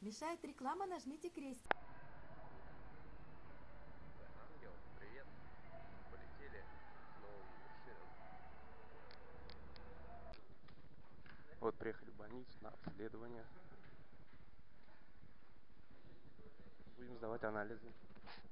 Мешает реклама, нажмите крестик. Ангел, привет. Полетели с новым машином. Вот приехали в больницу на обследование. Будем сдавать анализы.